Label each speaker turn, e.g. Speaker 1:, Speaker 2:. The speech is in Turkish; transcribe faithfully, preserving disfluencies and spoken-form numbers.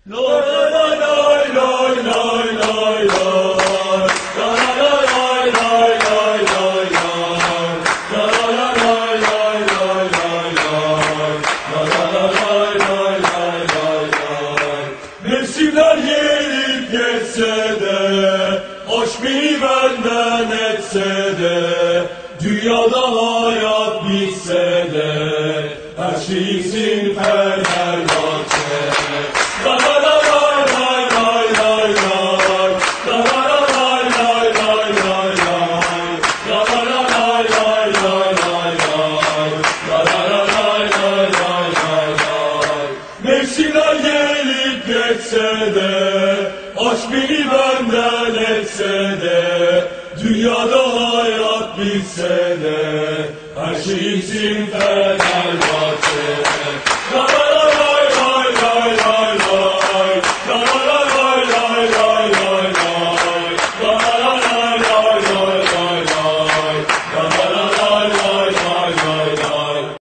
Speaker 1: Mevsimler gelip geçse de, aşk beni benden etse de, dünyada hayat bitse de, her şeysin Fenerbahçe. La la la la la la la la, la la la la la la la la, la la la la la la la la, la la la la la la la. Mevsimler gelip geçse de, aşk beni benden etse de, dünyada hayat bitse de, her şeysin Fenerbahçe. La la la la la la la la, la la la la la la la la, la la la la la la la, la